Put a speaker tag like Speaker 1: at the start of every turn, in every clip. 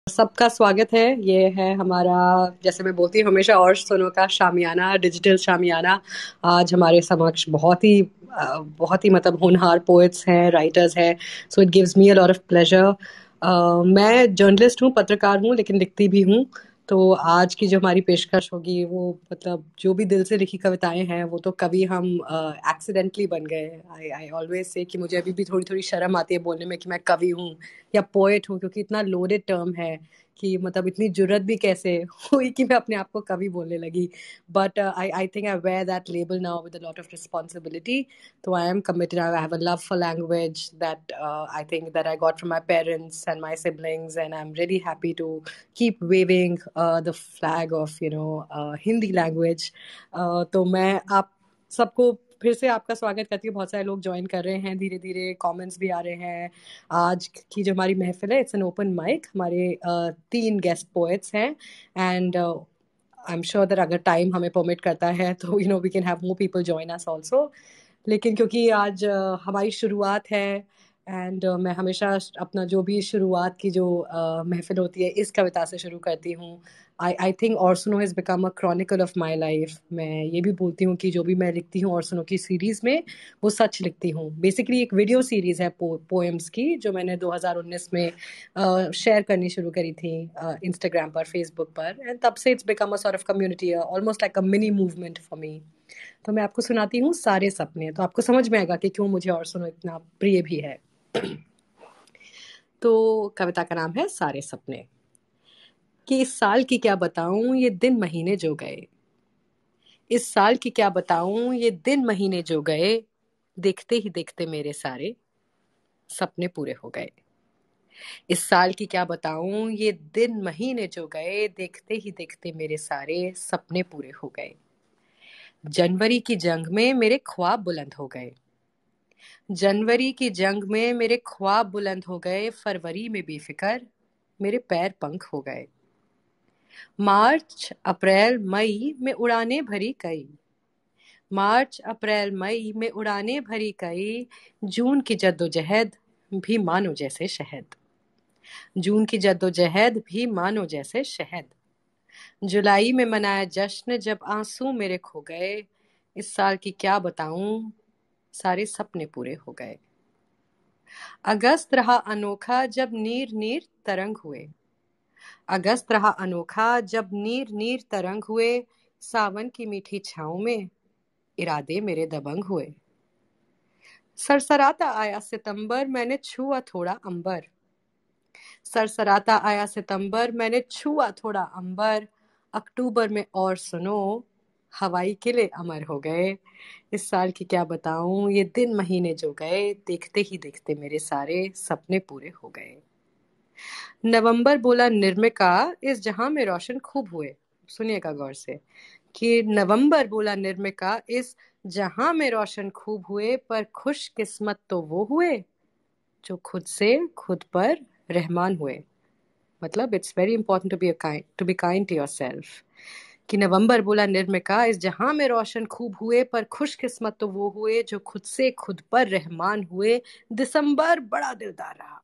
Speaker 1: सबका स्वागत है। ये है हमारा, जैसे मैं बोलती हूँ हमेशा, और सुनो का शामियाना, डिजिटल शामियाना। आज हमारे समक्ष बहुत ही मतलब होनहार पोएट्स हैं, राइटर्स हैं। So it gives me a lot of pleasure. मैं जर्नलिस्ट हूँ, पत्रकार हूँ, लेकिन लिखती भी हूँ। तो आज की जो हमारी पेशकश होगी वो मतलब जो भी दिल से लिखी कविताएं हैं वो तो कभी हम एक्सीडेंटली बन गए। आई आई ऑलवेज से कि मुझे अभी भी थोड़ी थोड़ी शर्म आती है बोलने में कि मैं कवि हूँ या पोएट हूँ, क्योंकि इतना लोडेड टर्म है कि मतलब इतनी जुर्रत भी कैसे हुई कि मैं अपने आप को कवि बोलने लगी। But I I think I wear that label now with a lot of responsibility. तो I am committed, I have a love for language that I think that I got from my parents and my siblings, and I am really happy to keep waving the flag of Hindi language. तो मैं आप सबको फिर से आपका स्वागत करती हूँ। बहुत सारे लोग ज्वाइन कर रहे हैं, धीरे धीरे कमेंट्स भी आ रहे हैं। आज की जो हमारी महफिल है, इट्स एन ओपन माइक। हमारे 3 गेस्ट पोएट्स हैं, and I am sure that अगर टाइम हमें परमिट करता है तो we can have more people join us also. लेकिन क्योंकि आज हमारी शुरुआत है, एंड मैं हमेशा अपना जो भी शुरुआत की जो महफिल होती है इस कविता से शुरू करती हूँ। आई think Aur Suno has become a chronicle of my life. मैं ये भी बोलती हूँ कि जो भी मैं लिखती हूँ और सुनो की सीरीज़ में, वो सच लिखती हूँ। बेसिकली एक वीडियो सीरीज़ है पोएम्स की, जो मैंने 2019 में शेयर करनी शुरू करी थी इंस्टाग्राम पर, फेसबुक पर, एंड तब से it's become a sort of community, almost like a mini movement for me. तो मैं आपको सुनाती हूँ सारे सपने, तो आपको समझ में आएगा कि क्यों मुझे और सुनो इतना प्रिय भी है। तो कविता का नाम है सारे सपने। कि इस साल की क्या बताऊं, ये दिन महीने जो गए। इस साल की क्या बताऊं, ये दिन महीने जो गए। देखते ही देखते मेरे सारे सपने पूरे हो गए। इस साल की क्या बताऊं, ये दिन महीने जो गए। देखते ही देखते मेरे सारे सपने पूरे हो गए। जनवरी की जंग में मेरे ख्वाब बुलंद हो गए। जनवरी की जंग में मेरे ख्वाब बुलंद हो गए। फरवरी में बेफिक्र मेरे पैर पंख हो गए। मार्च अप्रैल मई में उड़ाने भरी कई। मार्च अप्रैल मई में उड़ाने भरी कई। जून की जद्दोजहद भी मानो जैसे शहद। जून की जद्दोजहद भी मानो जैसे शहद। जुलाई में मनाया जश्न जब आंसू मेरे खो गए। इस साल की क्या बताऊं, सारे सपने पूरे हो गए। अगस्त रहा अनोखा जब नीर नीर तरंग हुए। अगस्त रहा अनोखा जब नीर नीर तरंग हुए। सावन की मीठी छाँव में इरादे मेरे दबंग हुए। सरसराता आया सितंबर, मैंने छुआ थोड़ा अंबर। सरसराता आया सितंबर, मैंने छुआ थोड़ा अंबर। अक्टूबर में और सुनो, हवाई किले अमर हो गए। इस साल की क्या बताऊं, ये दिन महीने जो गए। देखते ही देखते मेरे सारे सपने पूरे हो गए। नवंबर बोला निर्मिका, इस जहां में रोशन खूब हुए। सुनिएगा गौर से कि नवंबर बोला निर्मिका, इस जहां में रोशन खूब हुए। पर खुश किस्मत तो वो हुए जो खुद से खुद पर रहमान हुए। मतलब it's very important to be kind to yourself. कि नवंबर बोला निर्मिका, इस जहां में रोशन खूब हुए। पर खुश किस्मत तो वो हुए जो खुद से खुद पर रहमान हुए। दिसंबर बड़ा दिलदार रहा।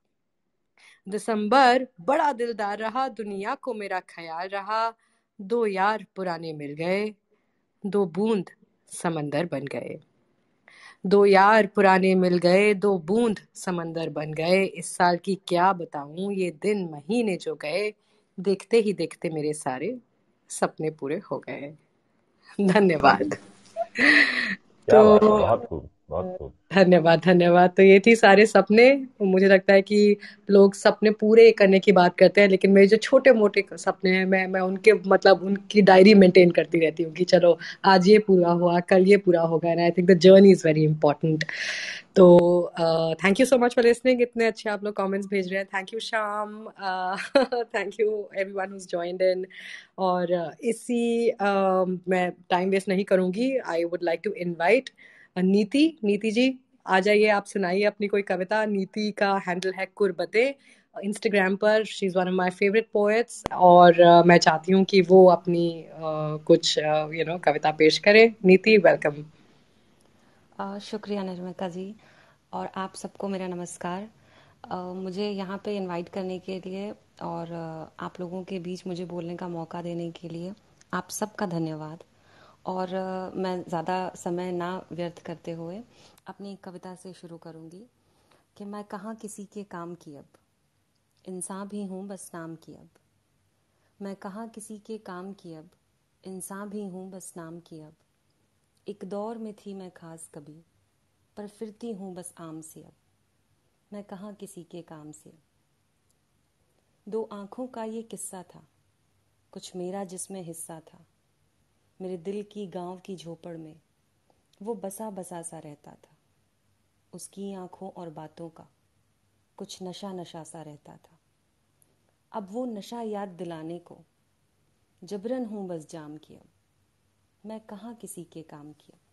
Speaker 1: दिसंबर बड़ा दिलदार रहा, दुनिया को मेरा ख्याल रहा। दो यार पुराने मिल गए, दो बूंद समंदर बन गए। दो यार पुराने मिल गए, दो बूंद समंदर बन गए। इस साल की क्या बताऊं, ये दिन महीने जो गए। देखते ही देखते मेरे सारे सपने पूरे हो गए। धन्यवाद।
Speaker 2: क्या बात है,
Speaker 1: तो
Speaker 2: बहुत खूब, बहुत खूब।
Speaker 1: धन्यवाद, धन्यवाद। तो ये थी सारे सपने। मुझे लगता है कि लोग सपने पूरे करने की बात करते हैं, लेकिन मेरे जो छोटे मोटे सपने हैं, मैं उनके मतलब उनकी डायरी मेंटेन करती रहती हूँ कि चलो आज ये पूरा हुआ, कल ये पूरा होगा। And I think the journey is very important. तो thank you so much for listening. इतने अच्छे आप लोग कमेंट्स भेज रहे हैं। Thank you Shyam, thank you everyone who joined in. और मैं टाइम वेस्ट नहीं करूंगी। I would like to invite Niti. Niti जी, आ जाइए, आप सुनाइए अपनी कोई कविता। नीति का हैंडल है कुरबते इंस्टाग्राम पर। She is one of my favourite poets, और मैं चाहती हूँ कि वो अपनी कुछ कविता पेश करे। नीति, वेलकम।
Speaker 3: शुक्रिया निर्मिका जी, और आप सबको मेरा नमस्कार। मुझे यहाँ पे इनवाइट करने के लिए और आप लोगों के बीच मुझे बोलने का मौका देने के लिए आप सबका धन्यवाद। और मैं ज़्यादा समय ना व्यर्थ करते हुए अपनी एक कविता से शुरू करूँगी कि मैं कहाँ किसी के काम की अब, इंसान भी हूँ बस नाम की अब। मैं कहाँ किसी के काम की अब, इंसान भी हूँ बस नाम की अब। एक दौर में थी मैं खास कभी, पर फिरती हूँ बस आम से अब। मैं कहाँ किसी के काम से। दो आँखों का ये किस्सा था, कुछ मेरा जिसमें हिस्सा था। मेरे दिल की गांव की झोपड़ में वो बसा बसा सा रहता था। उसकी आँखों और बातों का कुछ नशा नशा सा रहता था। अब वो नशा याद दिलाने को जबरन हूँ बस जाम की अब। मैं कहाँ किसी के काम की अब।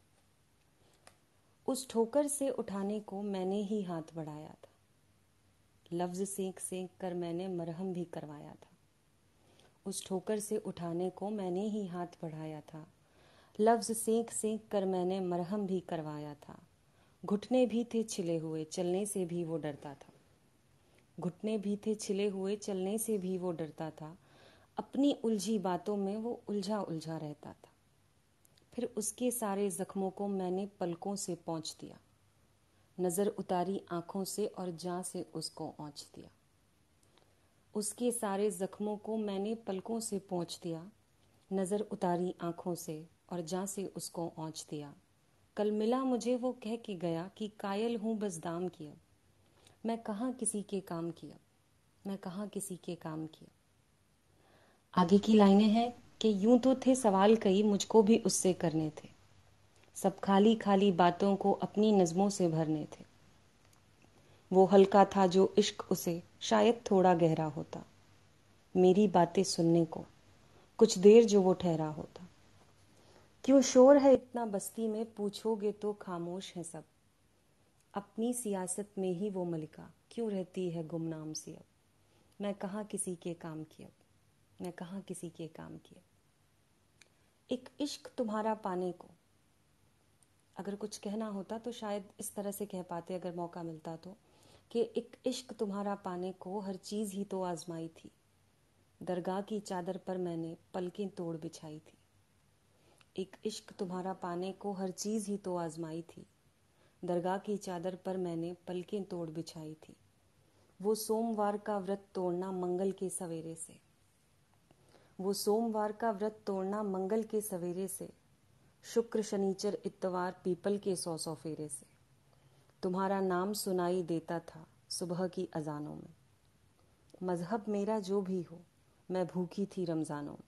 Speaker 3: उस ठोकर से उठाने को मैंने ही हाथ बढ़ाया था। लफ्ज़ सेंक सेंक कर मैंने मरहम भी करवाया था। उस ठोकर से उठाने को मैंने ही हाथ बढ़ाया था। लफ्ज़ सेंक सेंक कर मैंने मरहम भी करवाया था। घुटने भी थे छिले हुए, चलने से भी वो डरता था। घुटने भी थे छिले हुए, चलने से भी वो डरता था। अपनी उलझी बातों में वो उलझा उलझा रहता था। फिर उसके सारे जख्मों को मैंने पलकों से पोंछ दिया। नज़र उतारी आंखों से और जां से उसको औंच दिया। उसके सारे जख्मों को मैंने पलकों से पोंछ दिया। नज़र उतारी आंखों से और जां से उसको औंच दिया। कल मिला मुझे वो कह के गया कि कायल हूँ बस दाम की अब। मैं कहाँ किसी के काम की अब। मैं कहाँ किसी के काम की अब। आगे की लाइनें हैं कि यूं तो थे सवाल कई मुझको भी उससे करने थे। सब खाली खाली बातों को अपनी नज़मों से भरने थे। वो हल्का था जो इश्क उसे शायद थोड़ा गहरा होता। मेरी बातें सुनने को कुछ देर जो वो ठहरा होता। क्यों शोर है इतना बस्ती में, पूछोगे तो खामोश है सब। अपनी सियासत में ही वो मलिका क्यों रहती है गुमनाम सी अब। मैं कहाँ किसी के काम की अब। मैं कहाँ किसी के काम की अब। एक इश्क तुम्हारा पाने को अगर कुछ कहना होता तो शायद इस तरह से कह पाते अगर मौका मिलता तो, कि एक इश्क तुम्हारा पाने को हर चीज़ ही तो आजमाई थी। दरगाह की चादर पर मैंने पलकें तोड़ बिछाई थी। एक इश्क तुम्हारा पाने को हर चीज़ ही तो आजमाई थी। दरगाह की चादर पर मैंने पलकें तोड़ बिछाई थी। वो सोमवार का व्रत तोड़ना मंगल के सवेरे से। वो सोमवार का व्रत तोड़ना मंगल के सवेरे से। शुक्र शनिचर इतवार पीपल के 100 फेरे से। तुम्हारा नाम सुनाई देता था सुबह की अजानों में। मजहब मेरा जो भी हो, मैं भूखी थी रमज़ानों में।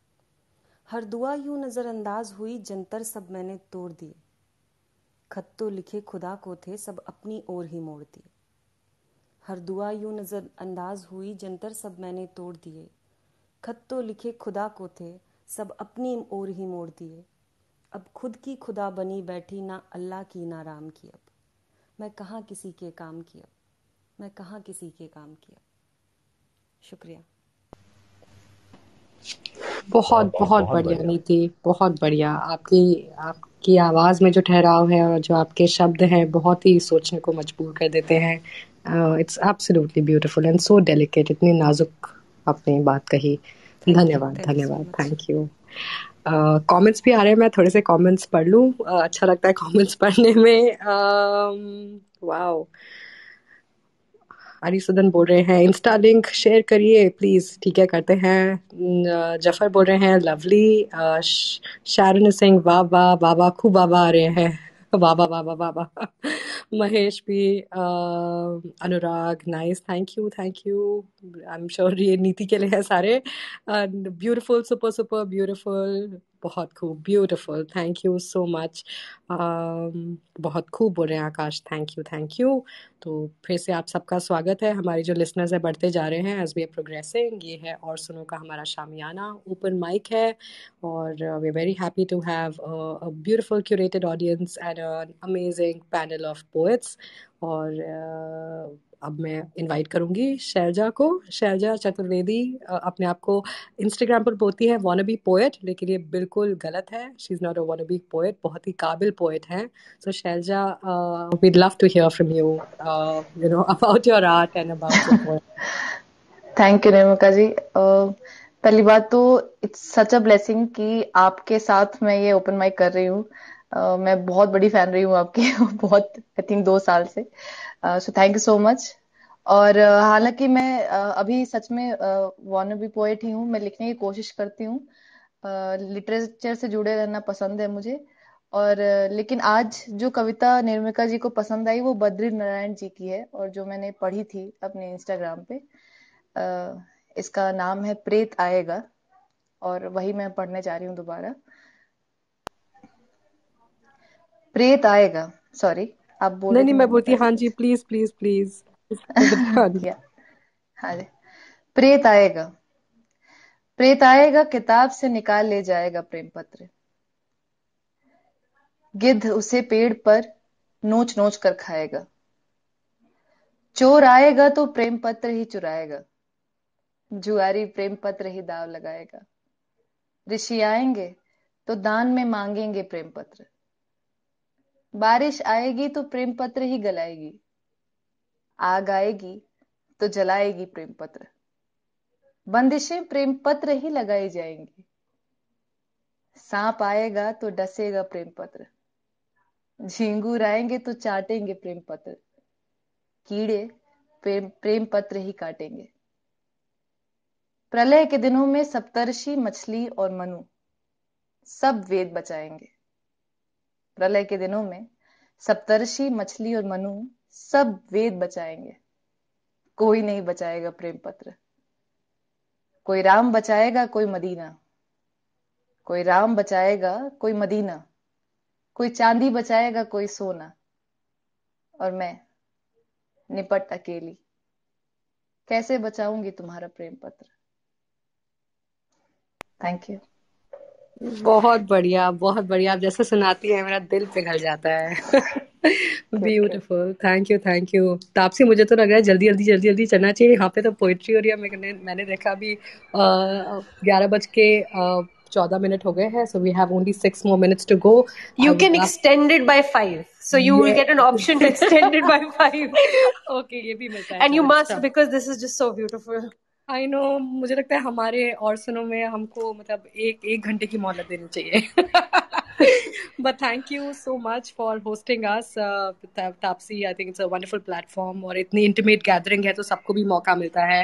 Speaker 3: हर दुआ यूं नज़रअंदाज हुई, जंतर सब मैंने तोड़ दिए। खत तो लिखे खुदा को थे, सब अपनी ओर ही मोड़ दिए। हर दुआ यूं नज़रअंदाज हुई, जंतर सब मैंने तोड़ दिए। खत तो लिखे खुदा को थे, सब अपनी ओर ही मोड़ दिए। अब खुद की खुदा बनी बैठी, ना अल्लाह की ना राम की अब। मैं कहाँ किसी के काम की अब। मैं कहाँ किसी के काम की अब। शुक्रिया।
Speaker 1: बहुत बहुत
Speaker 2: बहुत
Speaker 1: बढ़िया
Speaker 2: बढ़िया।
Speaker 1: नीति, बहुत बढ़िया। आपकी आपकी आवाज में जो ठहराव है और जो आपके शब्द हैं बहुत ही सोचने को मजबूर कर देते हैं। It's absolutely beautiful and so delicate. इतनी नाजुक आपने बात कही। धन्यवाद,
Speaker 3: थैंक यू सो
Speaker 1: धन्यवाद,
Speaker 3: मच।
Speaker 1: Thank you. कमेंट्स भी आ रहे हैं, मैं थोड़े से कमेंट्स पढ़ लूं। अच्छा लगता है कमेंट्स पढ़ने में। वाओ। अरिसुदन बोल रहे हैं इंस्टा लिंक शेयर करिए प्लीज। ठीक है, करते हैं। जफर बोल रहे हैं लवली। शारण सिंह वाह वाह वाह वाह, खूब वाह वाह आ रहे हैं। वाह वाह वाह वाह वाह वाह। महेश भी, Anurag nice, thank you thank you. I am sure ये नीति के लिए है सारे। ब्यूटीफुल, सुपर सुपर ब्यूटीफुल, बहुत खूब, beautiful, thank you so much. बहुत खूब बोल रहे हैं Aakash, thank you thank you. तो फिर से आप सबका स्वागत है। हमारे जो लिसनर्स है बढ़ते जा रहे हैं एज वी आर प्रोग्रेसिंग। ये है और सुनो का हमारा शामियाना ओपन माइक है, और we are very happy to have a beautiful curated audience and an amazing panel of poets. और अब मैं इनवाइट करूंगी शैलजा को। शैलजा चतुर्वेदी अपने आप को इंस्टाग्राम पर बोलती है wannabe पोएट, लेकिन ये बिल्कुल गलत है। She is not a wannabe poet, बहुत ही काबिल पोएट है। So Shailaja, we'd love to hear from you, about your art and about your poem.
Speaker 4: Thank you Renuka ji. पहली बात तो इट्स सच अ ब्लेसिंग कि आपके साथ मैं ये ओपन माइक कर रही हूँ। मैं बहुत बड़ी फैन रही हूँ आपकी बहुत, आई थिंक 2 साल से। So thank you so much. और हालांकि मैं अभी सच में वॉनबी पोएट ही हूँ, मैं लिखने की कोशिश करती हूँ। लिटरेचर से जुड़े रहना पसंद है मुझे। और लेकिन आज जो कविता निर्मिका जी को पसंद आई वो बद्री नारायण जी की है, और जो मैंने पढ़ी थी अपने इंस्टाग्राम पे। इसका नाम है प्रेत आएगा, और वही मैं पढ़ने जा रही हूँ दोबारा। प्रेत आएगा, सॉरी आप बोले
Speaker 1: नहीं,
Speaker 4: तो
Speaker 1: मैं
Speaker 4: मैं
Speaker 1: बोलती
Speaker 4: बता
Speaker 1: हाँ
Speaker 4: देती
Speaker 1: जी, प्लीज प्लीज प्लीज। हाँ जी।
Speaker 4: या हाँ जी। प्रेत आएगा, प्रेत आएगा, किताब से निकाल ले जाएगा प्रेम पत्र। गिद्ध उसे पेड़ पर नोच नोच कर खाएगा। चोर आएगा तो प्रेम पत्र ही चुराएगा। जुआरी प्रेम पत्र ही दाव लगाएगा। ऋषि आएंगे तो दान में मांगेंगे प्रेम पत्र। बारिश आएगी तो प्रेम पत्र ही गलाएगी। आग आएगी तो जलाएगी प्रेम पत्र। बंदिशें प्रेम पत्र ही लगाई जाएंगी। सांप आएगा तो डसेगा प्रेम पत्र। झिंगूर आएंगे तो चाटेंगे प्रेम पत्र। कीड़े प्रेम पत्र ही काटेंगे। प्रलय के दिनों में सप्तर्षि, मछली और मनु सब वेद बचाएंगे। प्रलय के दिनों में सप्तर्षि, मछली और मनु सब वेद बचाएंगे। कोई नहीं बचाएगा प्रेम पत्र। कोई राम बचाएगा, कोई मदीना। कोई राम बचाएगा, कोई मदीना। कोई चांदी बचाएगा, कोई सोना। और मैं निपट अकेली कैसे बचाऊंगी तुम्हारा प्रेम पत्र। Thank you.
Speaker 1: बहुत बढ़िया, बहुत बढ़िया। आप जैसे सुनाती है मेरा दिल पिघल जाता है।
Speaker 4: Good.
Speaker 1: Beautiful, thank you thank you. Tapasi, मुझे तो लग रहा है जल्दी जल्दी जल्दी जल्दी चलना चाहिए। यहाँ पे तो पोइट्री हो रही है। मैंने देखा अभी 11 बज के 14 मिनट हो गए हैं। So we have only 6 more minutes to go. I
Speaker 5: You
Speaker 1: would
Speaker 5: can
Speaker 1: love.
Speaker 5: extend it by 5. So you will get an option to extend it by 5.
Speaker 1: Okay, ये भी मिलता है
Speaker 5: And you
Speaker 1: chance.
Speaker 5: must, because this is just so beautiful.
Speaker 1: I know, मुझे लगता है हमारे और सुनो में हमको मतलब एक घंटे की मोहलत देनी चाहिए। But thank you so much for hosting us Tapasi. I think it's a wonderful platform, और इतनी इंटीमेट गैदरिंग है तो सबको भी मौका मिलता है।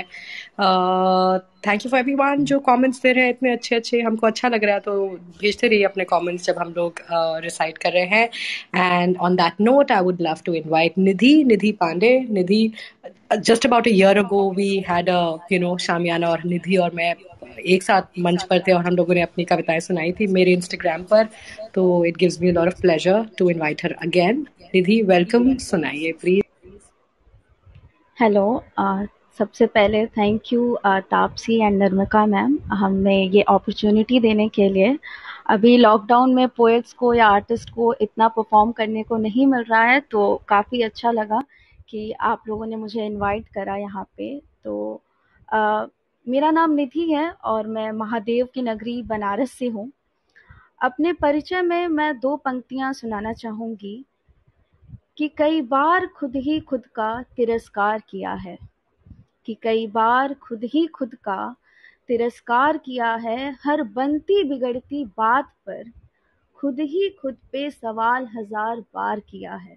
Speaker 1: थैंक यू फॉर एवरीवन जो कमेंट्स दे रहे हैं इतने अच्छे अच्छे। हमको अच्छा लग रहा है, तो भेजते रहिए अपने कमेंट्स जब हम लोग रिसाइट कर रहे हैं। And on that note I would love to invite Nidhi Pandey. Nidhi, just about a year ago we had Shamiana, और निधि और मैं एक साथ मंच पर थे और हम लोगों ने अपनी कविताएं सुनाई थी मेरे इंस्टाग्राम पर। तो it gives me a lot of pleasure to invite her again. Nidhi, welcome, सुनाइए प्लीज।
Speaker 6: हेलो। सबसे पहले thank you Tapasi and Narmika ma'am, हमें ये अपॉर्चुनिटी देने के लिए। अभी लॉकडाउन में पोएट्स को या आर्टिस्ट को इतना परफॉर्म करने को नहीं मिल रहा है, तो काफ़ी अच्छा लगा कि आप लोगों ने मुझे इनवाइट करा यहाँ पे। तो मेरा नाम निधि है और मैं महादेव की नगरी बनारस से हूँ। अपने परिचय में मैं 2 पंक्तियाँ सुनाना चाहूँगी कि कई बार खुद ही खुद का तिरस्कार किया है, कि कई बार खुद ही खुद का तिरस्कार किया है। हर बनती बिगड़ती बात पर खुद ही खुद पे सवाल 1000 बार किया है।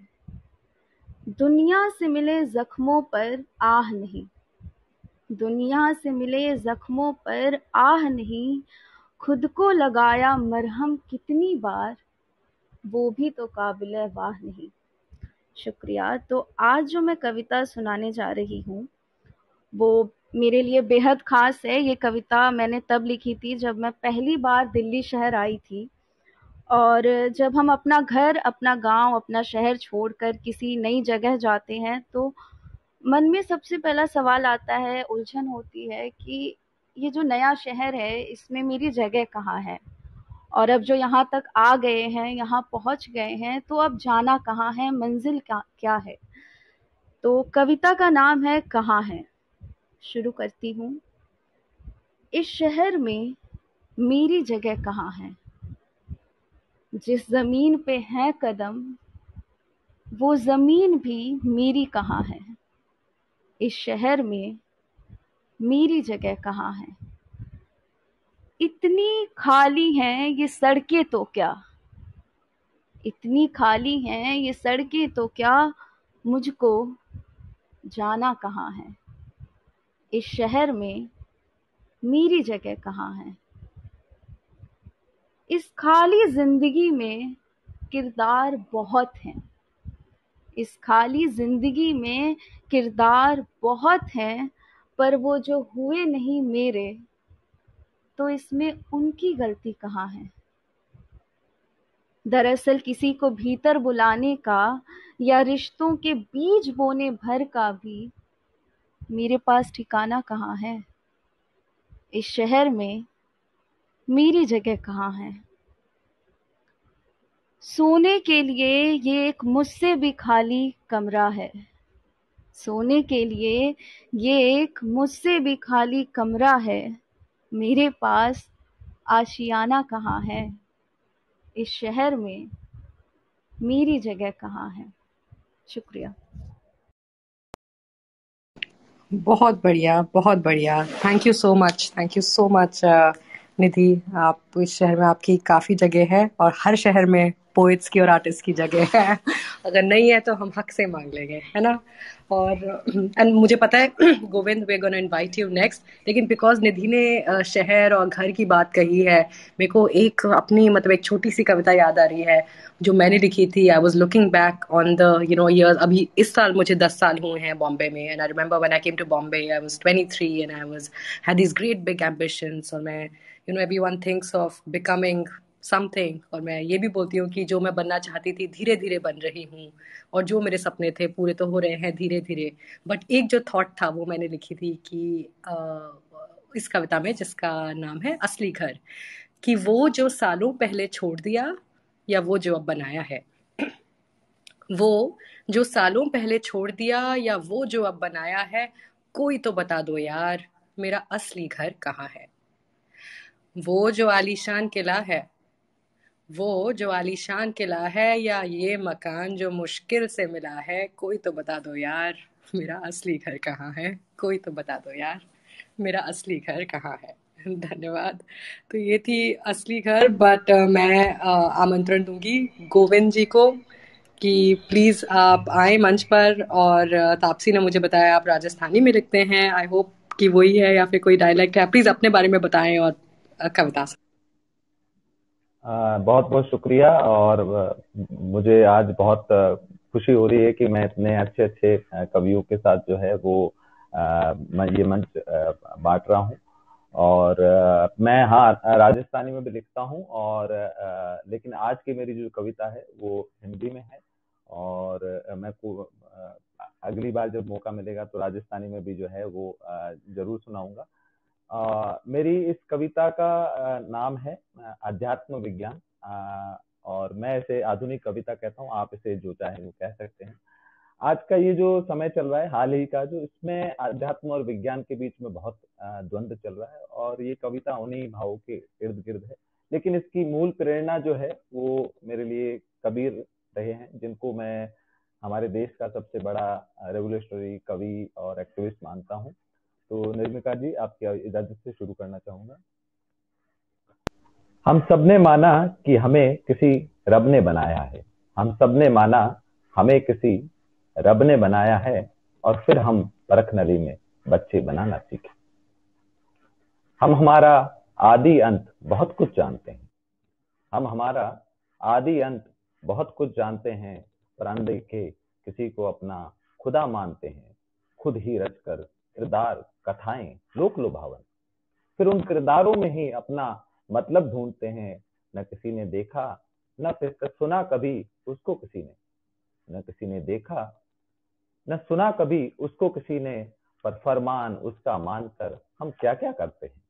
Speaker 6: दुनिया से मिले जख्मों पर आह नहीं, दुनिया से मिले जख्मों पर आह नहीं, खुद को लगाया मरहम कितनी बार, वो भी तो काबिल वाह नहीं। शुक्रिया। तो आज जो मैं कविता सुनाने जा रही हूँ वो मेरे लिए बेहद ख़ास है। ये कविता मैंने तब लिखी थी जब मैं पहली बार दिल्ली शहर आई थी, और जब हम अपना घर, अपना गांव, अपना शहर छोड़कर किसी नई जगह जाते हैं तो मन में सबसे पहला सवाल आता है, उलझन होती है कि ये जो नया शहर है इसमें मेरी जगह कहाँ है, और अब जो यहाँ तक आ गए हैं, यहाँ पहुँच गए हैं, तो अब जाना कहाँ है, मंजिल क्या क्या है। तो कविता का नाम है कहाँ है। शुरू करती हूँ। इस शहर में मेरी जगह कहाँ है, जिस जमीन पे है कदम वो जमीन भी मेरी कहाँ है। इस शहर में मेरी जगह कहाँ है। इतनी खाली हैं ये सड़कें तो क्या, इतनी खाली हैं ये सड़कें तो क्या, मुझको जाना कहाँ है। इस शहर में मेरी जगह कहाँ है। इस खाली जिंदगी में किरदार बहुत हैं, इस खाली जिंदगी में किरदार बहुत हैं, पर वो जो हुए नहीं मेरे, तो इसमें उनकी गलती कहाँ है। दरअसल किसी को भीतर बुलाने का या रिश्तों के बीज बोने भर का भी मेरे पास ठिकाना कहाँ है। इस शहर में मेरी जगह कहाँ है। सोने के लिए ये एक मुझसे भी खाली कमरा है, सोने के लिए ये एक मुझसे भी खाली कमरा है, मेरे पास आशियाना कहाँ है। इस शहर में मेरी जगह कहाँ है। शुक्रिया।
Speaker 1: बहुत बढ़िया, बहुत बढ़िया। Thank you so much Nidhi. आप इस शहर में आपकी काफ़ी जगह है और हर शहर में पोइट्स की और आर्टिस्ट की जगह है। अगर नहीं है तो हम हक से मांग लेंगे, है ना। और एंड मुझे पता है Govind, we are gonna invite you next, लेकिन बिकॉज निधि ने शहर और घर की बात कही है, मेरे को एक अपनी मतलब एक छोटी सी कविता याद आ रही है जो मैंने लिखी थी। I was looking back on the years. अभी इस साल मुझे 10 साल हुए हैं बॉम्बे में, and I remember when I came to Bombay I was 23 and I was had this great big ambitions. और मैं everyone thinks of becoming something, और मैं ये भी बोलती हूँ कि जो मैं बनना चाहती थी धीरे धीरे बन रही हूँ, और जो मेरे सपने थे पूरे तो हो रहे हैं धीरे धीरे। बट एक जो थॉट था वो मैंने लिखी थी कि इस कविता में, जिसका नाम है असली घर, कि वो जो सालों पहले छोड़ दिया या वो जो अब बनाया है। वो जो सालों पहले छोड़ दिया या वो जो अब बनाया है, कोई तो बता दो यार मेरा असली घर कहाँ है। वो जो आलीशान किला है, वो जो आलीशान किला है, या ये मकान जो मुश्किल से मिला है, कोई तो बता दो यार मेरा असली घर कहाँ है। कोई तो बता दो यार मेरा असली घर कहाँ है। धन्यवाद। तो ये थी असली घर। बट मैं आमंत्रण दूंगी गोविंद जी को कि प्लीज आप आए मंच पर। और तापसी ने मुझे बताया आप राजस्थानी में लिखते हैं, आई होप कि वही है या फिर कोई डायलेक्ट है। प्लीज अपने बारे में बताएं और कविता से।
Speaker 2: बहुत बहुत शुक्रिया। और मुझे आज बहुत खुशी हो रही है कि मैं इतने अच्छे अच्छे कवियों के साथ जो है वो मैं ये मंच बांट रहा हूँ। और मैं हाँ राजस्थानी में भी लिखता हूँ, और लेकिन आज की मेरी जो कविता है वो हिंदी में है। और मैं अगली बार जब मौका मिलेगा तो राजस्थानी में भी जो है वो जरूर सुनाऊंगा। मेरी इस कविता का नाम है अध्यात्म विज्ञान। और मैं इसे आधुनिक कविता कहता हूँ, आप इसे जो चाहे वो कह सकते हैं। आज का ये जो समय चल रहा है हाल ही का, जो इसमें अध्यात्म और विज्ञान के बीच में बहुत द्वंद्व चल रहा है, और ये कविता उन्हीं भावों के इर्द गिर्द है। लेकिन इसकी मूल प्रेरणा जो है वो मेरे लिए कबीर रहे हैं, जिनको मैं हमारे देश का सबसे बड़ा रेवोल्यूशनरी कवि और एक्टिविस्ट मानता हूँ। तो निर्मिका जी, आपकी इजाजत से शुरू करना चाहूंगा। हम सबने माना कि हमें किसी रब ने बनाया है, हम सबने माना हमें किसी रब ने बनाया है, और फिर हम परख नली में बच्चे बनाना सीखे। हम हमारा आदि अंत बहुत कुछ जानते हैं, हम हमारा आदि अंत बहुत कुछ जानते हैं, पर अनदेखे किसी को अपना खुदा मानते हैं। खुद ही रचकर किरदार कथाएं लोक लुभावन, फिर उन किरदारों में ही अपना मतलब ढूंढते हैं। न किसी ने देखा न फिर सुना कभी उसको किसी ने, न किसी ने देखा न सुना कभी उसको किसी ने, पर फरमान उसका मानकर हम क्या क्या करते हैं।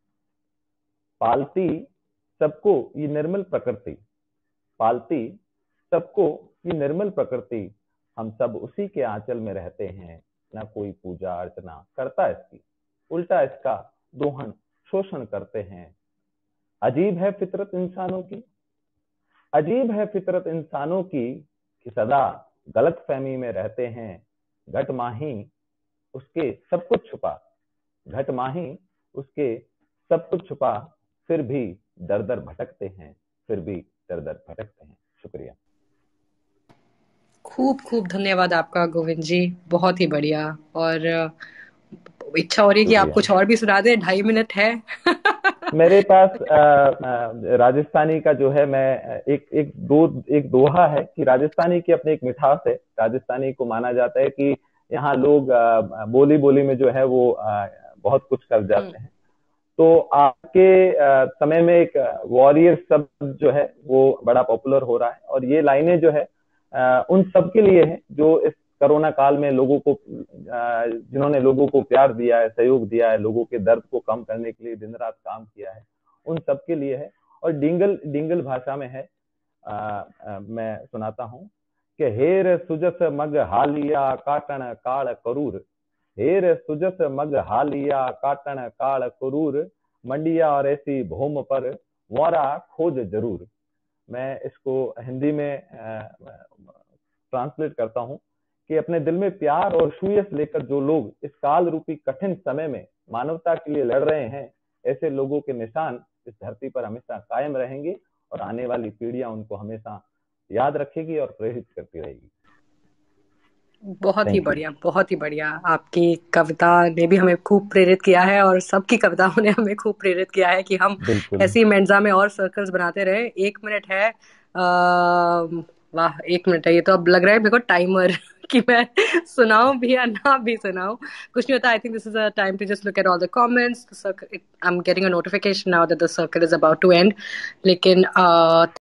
Speaker 2: पालती सबको ये निर्मल प्रकृति, पालती सबको ये निर्मल प्रकृति, हम सब उसी के आंचल में रहते हैं, न कोई पूजा अर्चना करता इसकी, उल्टा इसका दोहन शोषण करते हैं। अजीब है फितरत इंसानों की, अजीब है फितरत इंसानों की, कि सदा गलत फहमी में रहते हैं। घट माही उसके सब कुछ छुपा, घट माही उसके सब कुछ छुपा, फिर भी दर दर भटकते हैं, फिर भी दर दर भटकते हैं। शुक्रिया।
Speaker 1: खूब खूब धन्यवाद आपका गोविंद जी, बहुत ही बढ़िया। और इच्छा हो रही है कि आप
Speaker 2: शुक्रिया।
Speaker 1: कुछ और भी सुना दें, 2.5 मिनट है।
Speaker 2: मेरे पास राजस्थानी का जो है, मैं एक दोहा है कि राजस्थानी की अपनी एक मिठास है। राजस्थानी को माना जाता है कि यहाँ लोग बोली बोली में जो है वो बहुत कुछ कर जाते हैं। तो आज के समय में एक वॉरियर शब्द जो है वो बड़ा पॉपुलर हो रहा है, और ये लाइनें जो है उन सब के लिए है जो इस कोरोना काल में लोगों को जिन्होंने लोगों को प्यार दिया है, सहयोग दिया है, लोगों के दर्द को कम करने के लिए दिन रात काम किया है, उन सब के लिए है। और डिंगल भाषा में है, मैं सुनाता हूँ कि हेर सुजस मग हालिया काटन काल करूर, हेर सुजस मग हालिया काटन काल करूर, मंडिया और ऐसी भूम पर वारा खोज जरूर। मैं इसको हिंदी में ट्रांसलेट करता हूँ कि अपने दिल में प्यार और सुयस लेकर जो लोग इस काल रूपी कठिन समय में मानवता के लिए लड़ रहे हैं, ऐसे लोगों के निशान इस धरती पर हमेशा कायम रहेंगे, और आने वाली पीढ़ियां उनको हमेशा याद रखेगी और प्रेरित करती रहेगी।
Speaker 1: बहुत ही
Speaker 2: थैंक यू।
Speaker 1: बढ़िया, बहुत ही बढ़िया। आपकी कविता ने भी हमें खूब प्रेरित किया है, और सबकी कविताओं ने हमें खूब प्रेरित किया है कि हम
Speaker 2: बिल्कुल।
Speaker 1: ऐसी मेंजा में और सर्कल्स बनाते रहे। 1 मिनट है। वाह, 1 मिनट है। ये तो अब लग रहा है मेरे को टाइमर कि मैं सुनाऊं भी या ना भी सुनाऊं, कुछ नहीं होता। I think this is a time to just look at all the comments. I am getting a notification now that the circle is about to end. लेकिन